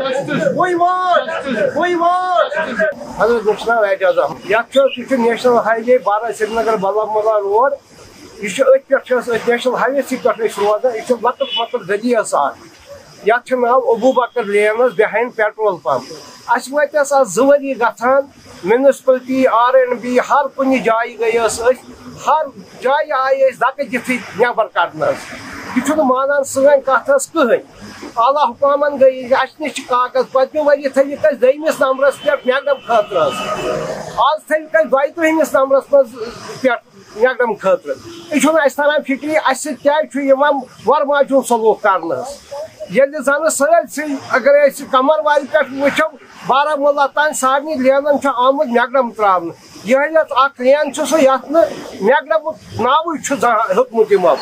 حضرت نام احتجاج یہ نیشنل ہائی وے بارہ سری نگر بلامولہ روڈ یہ نیشنل ہائی وے پہ روزان یہ لکٹ مکٹ گلی اک یہ نام Abubakar lanes behind petrol pump اس وتس زوری گھان میونسپلٹی R&B ہر کن جائیں گئی ہر جائیں آئی دکہ دتھی نبر کڑنا یہ مانان سن کت کہین اعلیٰ حکامن گئی اس نش کاغذ پتمہ وری تھوک دمس نمبرس پہ میگڈم خاطر آج تھوک دۄیہِ ترٛہمِس نمبرس مز پہ میگڈم خاطر یہ اس تران فکری اس ورماجون سلوک کرنا یل زن سٲرسٕے اگر کمر وال پہ وچو بارہمولہ تان سارنی لینن آمت میگڈم تراونہٕ یہ اخ لین سہ یت میگڈم ناوے ہیوٚتمُت یمو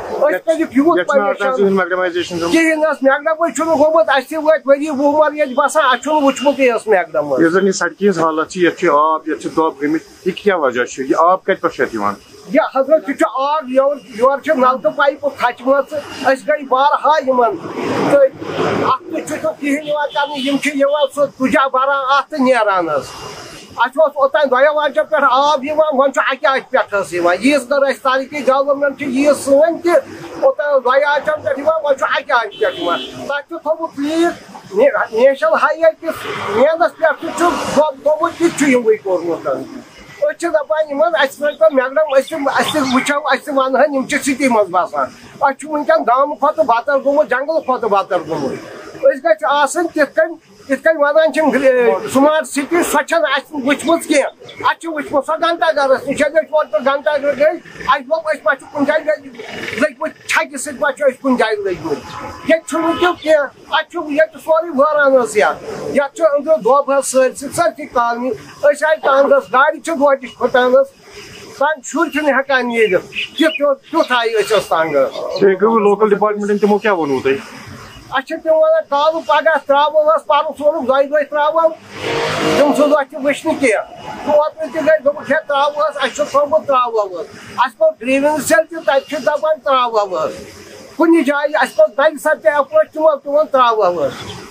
یوٗت پریشان کہین میگڈم گوٚمُت اَسہِ تہِ وٲتۍ ؤری وُہ مر ییٚتہِ بسان اَسہِ چھُنہٕ وٕچھمُتٕے حظ میگڈم یہ سڑکہِ ہٕنٛز حالت چھِ یتھ چھِ آب یتھ چھِ دۄب گٔمٕتۍ یہ کیٛاہ وجہ چھُ یہ آب کتہِ پٮ۪ٹھ چھُ یتھ یِوان یہ حضرت یہ آب یور نلکہ پائپ کھچمت گئی بارہا تو ات کہین کر سہ تجا بران ات نیران اچھا اوتان دیا وانچن پہ آب ون اکہ ات پہ ییز کر اس ترقی گورمنٹ ییز سن کہ اوتان دیا اچن پہ ون اکہ ات پہ تک تھوت لیک نیشنل ہائی وے کس مینس پہ گومت تھی کورمت دپان میگڈم وچو ونہن سٹی مز بسان اچھا ونکن گام کھت بدتر گومت جنگل کھت بدتر گومت گھن آسن تک ونان سمارٹ سٹی سو وچمت کی وچمت سو گھنٹہ گرس نش گھنٹہ گر گئی اہم پہ کن جائیں لگمت چھکہ سچ کن جائیں لگمت یہ کی ات سوری واران یت اندر دب سرسی کالونی آئی ٹانگس گاڑی گوٹش کھٹان سان شر ہکان نیرت تیت آئی تانگ لوکل ڈپارٹمنٹ تمو کیا ونو تھی اچھا تم ونان کالو پگہ ترٛاوو پہ سونک دۄیہِ دۄہہِ ترٛاوو تم سوز اتھ وچھنہٕ کینٛہہ اوترٕ تہِ گٔے دوٚپُکھ ہے ترٛاوو اَسہِ چھُ تھوٚومُت ترٛاوو اَسہِ کوٚر گریوینس سیل تہِ تَتہِ چھِ دپان ترٛاوو کُنہِ جایہِ اَسہِ کوٚر دگہِ سب تہِ اپروچ تِمن ترٛاوو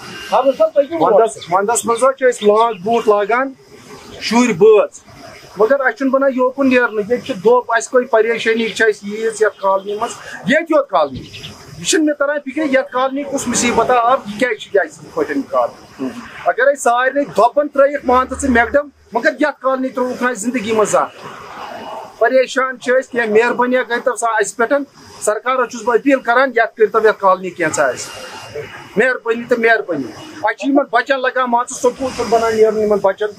ونٛدس منٛز چھِ أسۍ لانٛگ بوٗٹ لاگان شُرۍ بٲژ مگر اَسہِ چھُنہٕ بنان یوکُن نیرنہٕ ییٚتہِ چھِ دۄب اَسہِ کٔر پریشٲنی چھِ اَسہِ ییٖژ یتھ کالنی منٛز ییٚتہِ یوت کالنی یہ مےٚ تران فکر یتھ کالنی کس مصیبت آو یہ کیا پٲٹھۍ کالنی اگر سارے دۄبن ترٲیِکھ مان ژٕ میگڈم مگر یتھ کالنی ترٛووُکھ نہٕ زندگی منٛز زانٛہہ پریشان چھِ أسۍ کینٛہہ مہربٲنی کٔرتو سا اَسہِ پٮ۪ٹھ سرکارس چھُس بہٕ اپیل کران یتھ کٔرتو یتھ کالنی کینٛژھا اَسہِ مہربٲنی تہٕ مہربٲنی اَسہِ چھِ یِمن بچن لگان مان ژٕ سکوٗل چھُنہٕ بنان نیرُن یِمن بچن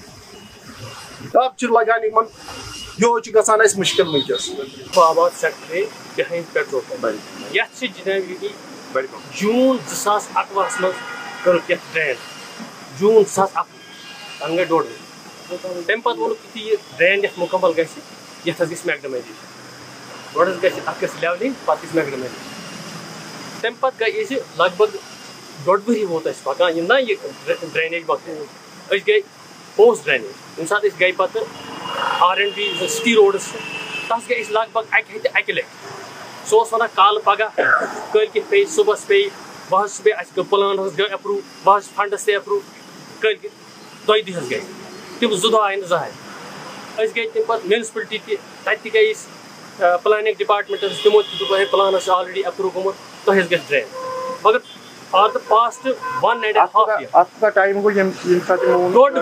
دب چھِ لگان یِمن یہوے چھُ گژھان اَسہِ مُشکل ونکیٚس آباد سیکٹری بہائنڈ پیٹرول پمپ یتھ جناب جون 2021 مز کٔرٕکھ یتھ ڈرین جون 2021 تن گٔے ڈۄڑ ؤری تمہِ پتہٕ ووٚنُکھ یُتھُے یہِ ڈرین یتھ مُکمل گژھِ یتھ حظ گژھِ میگڈمایزیشن گۄڈٕ حظ گژھِ اتھ گژھِ لیولنگ پتہٕ گژھِ میگڈمایزیشن تمہِ پتہٕ گٔے أسۍ لگ بگ ڈۄڑ ؤری ووت اَسہِ پکان یِم نا یہِ ڈرینیج مۄکلے أسۍ گٔے پوسٹ ڈرینیج ییٚمہِ ساتہٕ أسۍ گٔے پتہٕ R&B سٹی روڈس تس گٔے أسۍ لگ بگ اکہِ ہتہِ اکہِ لٹہِ سُہ اوس ونان کالہٕ پگہہ کٲلکہِ پیٚیہِ صُبحس پیٚیہِ بہٕ حظ چھُس بیٚیہِ اَسہِ پلان حظ گٔے ایپروٗ بہٕ حظ چھُس فنڈس تہِ ایپروٗ کٲلکہِ دۄیہِ دۄہہِ حظ گٔے تِم 2 دۄہ آیہِ نہٕ زٕہٕنۍ أسۍ گٔے تمہِ پتہٕ میونسپلٹی تہِ تتہِ تہِ گٔے أسۍ پلاننگ ڈپارٹمنٹس تِمو تہِ دوٚپ ہے پلان حظ چھُ آلریڈی ایپروٗ گوٚمُت تۄہہِ حظ گژھِ ڈرین مگر for the past 1.5 year time گوٚو ڈۄڑ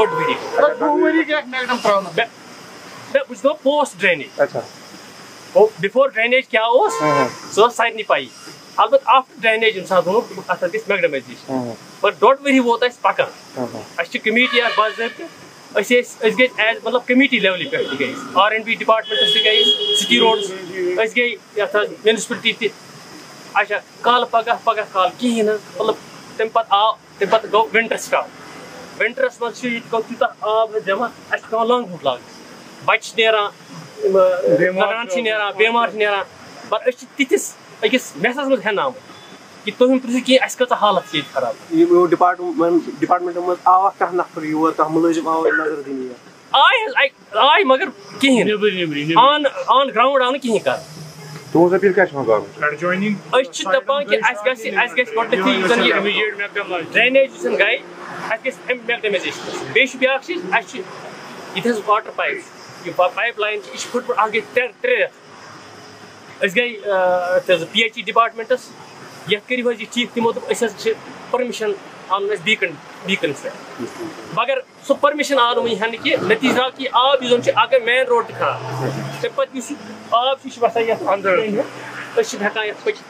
ؤری مےٚ وٕچھ دۄپ پوسٹ ڈرینیج بفور ڈرینیج کیا سہ سارنٕے پایی البتہ آفٹر ڈرینیج ییٚمہِ ساتہٕ ووٚنُکھ دوٚپُکھ اتھ حظ گژھِ میگڈمایزیشن مگر ڈۄڑ ؤری ووت اَسہِ پکان اَسہِ چھِ کمیٹی اکھ باضٲبطہٕ أسۍ گٔے ایز مطلب کمیٹی لیولہِ پٮ۪ٹھ تہِ گٔے أسۍ R&B ڈپارٹمنٹس تہِ گٔے سٹی روڈس أسۍ گٔے یتھ حظ میونسپلٹی تہِ اچھا کالہٕ پگہہ کالہٕ کِہیٖنۍ حظ مطلب تمہِ پتہٕ گوٚو ونٹر سٹارٹ ونٹرس منٛز چھُ ییٚتہِ گوٚو تیوٗتاہ آب حظ جمع اَسہِ چھُ پیٚوان لانٛگ بوٗٹ لاگٕنۍ بچہِ چھِ نیران زنان چھِ نیران بیمار چھِ نیران مگر أسۍ چھِ تِتھِس أکِس میسس منٛز ہٮ۪نہٕ آمٕتۍ کہ تُہۍ پرٛژھِو کینٛہہ اَسہِ کۭژاہ حالت چھِ ییٚتہِ خراب ڈپارٹمنٹو منٛز آوا کانٛہہ نفر یور کانٛہہ مُلٲزِم آوا نظر دِنہِ آے حظ آے مگر کِہیٖنۍ آن گراوُنٛڈ آو نہٕ کِہیٖنۍ کَرنہٕ تُہنٛز اپیل کیٛاہ چھِ وۄنۍ گورمٮ۪نٛٹ؟ أسۍ چھِ دَپان کہِ اَسہِ گژھِ گۄڈٕنٮ۪تھٕے یُس زَن یہِ ڈرٛینیج یُس زَن گٔے اَسہِ گژھِ اَمہِ میٚکڈَمایزیشن. بیٚیہِ چھُ بیٛاکھ چیٖز اَسہِ چھِ ییٚتہِ حظ واٹر پایپ یہِ پایپ لاین چھِ یہِ چھِ پھٕٹمٕژ اَتھ گٔے 3 رٮ۪تھ. أسۍ گٔے PHE ڈِپاٹمٮ۪نٛٹَس یَتھ کٔرِو حظ یہِ ٹھیٖک. تِمو دوٚپ أسۍ حظ چھِ پٔرمِشن اَنُن اَسہِ بیٖکَنَس پٮ۪ٹھ, مگر سُہ پٔرمِشن آو نہٕ وٕنہِ ہٮ۪نہٕ کینٛہہ. نٔتیٖجہٕ درٛاو کہِ آب یُس زَن چھُ اَکھ گٔے مین روڈ تہِ خراب. تَمہِ پَتہٕ یُس آب چھُ یہِ چھُ وَسان یَتھ اَنٛدر أسۍ چھِنہٕ ہٮ۪کان یَتھ پٔکِتھ.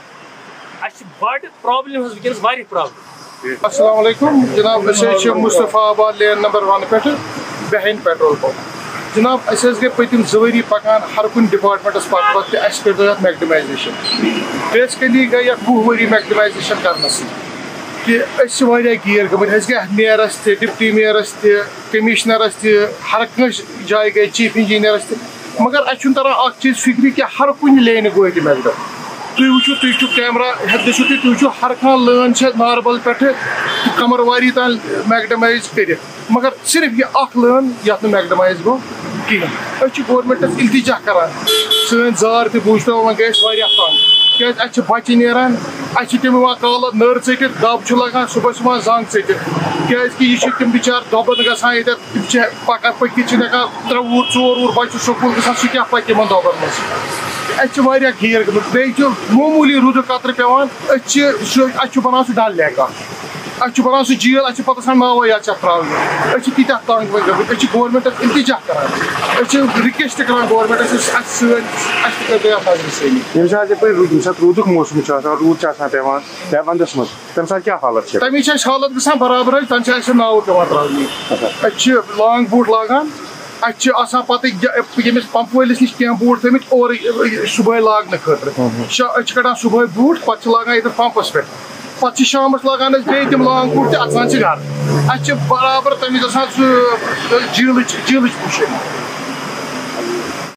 اَسہِ چھِ بَڑٕ پرٛابلِم حظ وٕنکٮ۪نَس واریاہ پرٛابلِم. السلام علیکم جناب, أسۍ حظ چھِ مصطفی آباد لین نمبر 1 پٮ۪ٹھٕ بہن پیٹرول پمپ. جناب أسۍ حظ گٔے پٔتِم 2 ؤری پکان ہر کُنہِ ڈپاٹمنٹس پتہٕ پتہٕ تہِ اَسہِ کٔرۍتو یَتھ میکڈمایزیشن. بیسکلی گٔے یَتھ 20 ؤری میکڈمایزیشن کرنس سۭتۍ کہ أسۍ چھِ واریاہ گیٖر گٔمٕتۍ. أسۍ گٔے میرس تہِ, ڈپٹی میرس تہِ, کٔمِشنرس تہِ, ہر کٲنٛسہِ جایہِ گٔے چیٖف انجیٖنیرس تہِ, مگر اَسہِ چھُنہٕ تران اکھ چیٖز فِکرِ کہِ ہر کُنہِ لینہِ گوٚو ییٚتہِ میکڈم. تُہۍ وٕچھِو, تُہۍ چھِو کیمرا ہٮ۪تھ گٔژھِو تُہۍ وٕچھِو ہر کانٛہہ لٲن چھِ ناربل پٮ۪ٹھٕ کمرواری تام میکڈمایز کٔرِتھ, مگر صرف یہِ اکھ لٲن یتھ نہٕ میکڈمایز گوٚو کِہینۍ. أسۍ چھِ گورمٮ۪نٹس التجا کران, سٲنۍ زار تہِ بوٗزتو, وۄنۍ گٔے أسۍ واریاہ تنٛگ کیازِ اَسہِ چھِ بچہِ نیران, اَسہِ چھِ تِم یِوان کالہٕ نٔر ژٔٹِتھ, دب چھُ لگان, صبحس یِوان زنٛگ ژٔٹِتھ کیازِ کہِ یہِ چھِ تِم بِچار دۄبن گژھان ییٚتٮ۪تھ. تِم چھِ پکان پٔکِتھ چھِنہٕ ہٮ۪کان 3 وُہُر 4 وُہُر بچہِ سکوٗل گژھان, سُہ کیٛاہ پکہِ یِمن دۄبن منٛز. اَسہِ چھِ واریاہ گیٖر گٔمٕتۍ. بیٚیہِ چھُ معموٗلی روٗدٕ قطرٕ پیٚوان, اَسہِ چھُ بنان سُہ ڈل لیک اکھ, اَسہِ چھُ بنان سُہ جیٖل, اَسہِ چھِ پتہٕ آسان ناوے یَتھ چھِ اَتھ ترٛاونہِ. أسۍ چھِ تیٖتیٛاہ تنٛگ وۄنۍ گٔمٕتۍ. أسۍ چھِ گورمٮ۪نٹس التجا کران, أسۍ چھِ رِکویسٹ کران گورمٮ۪نٹس اَسہِ سۭتۍ, اَسہِ تہِ کٔرۍتو یَتھ نظرِ سٲنی. ییٚمہِ ساتہٕ یپٲرۍ ییٚمہِ ساتہٕ روٗدُک موسم چھُ آسان, روٗد چھُ آسان پیٚوان یا وَندَس منٛز, تَمہِ ساتہٕ کیٛاہ حالت چھِ؟ تَمِچ چھِ اَسہِ حالت گژھان برابر حظ. تَمہِ چھِ اَسہِ ناوٕ پیٚوان ترٛاونہِ. أسۍ چھِ لانگ بوٗٹ لاگان, اَسہِ چھِ آسان پتہٕ ییٚمِس پمپہٕ وٲلِس نِش کینٛہہ بوٗٹ تھٲمٕتۍ اورٕ صُبحٲے لاگنہٕ خٲطرٕ. أسۍ چھِ کڑان صُبحٲے بوٗٹ, پتہٕ چھِ لاگان ییٚتٮ۪ن پمپس پٮ۪ٹھ, پتہٕ چھِ شامس لاگان أسۍ بیٚیہِ تِم لانگ بوٗٹ تہِ اژان چھِ گرٕ. اَسہِ چھِ برابر تَمِچ آسان سُہ جیٖلٕچ پُشِنۍ.